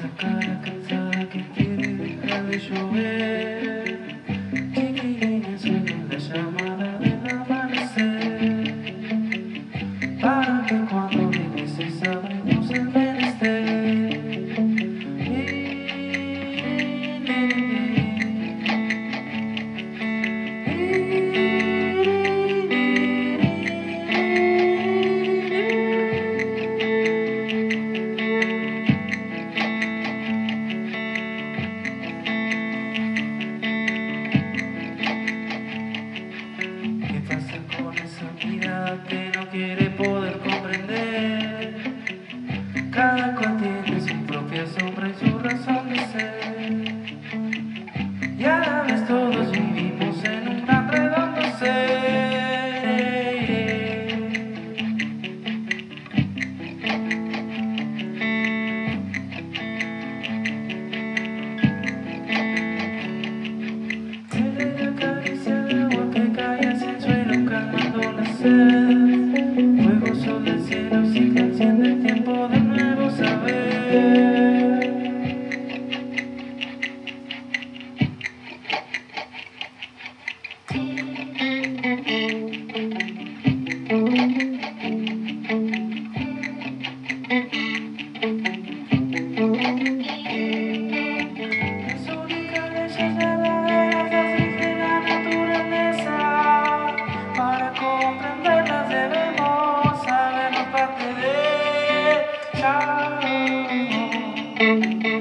cara cansada que quiere dejar de llover. Chiquilina suena la llamada del amanecer, para que cuando regreses sabremos el menester. ¿Qué pasa con esa mirada que no quiere poder comprender? Cada cual tiene su propia sombra y su razón de ser, y a la vez todos vivimos en un gran redondo ser. Tiene la caricia del agua que cae hacia el suelo calmando la sed. Fuego sobre el cielo si que enciende el tiempo de nuevo saber. Las únicas leyes verdaderas así de la naturaleza, para comprenderlas debemos sabernos parte de ella.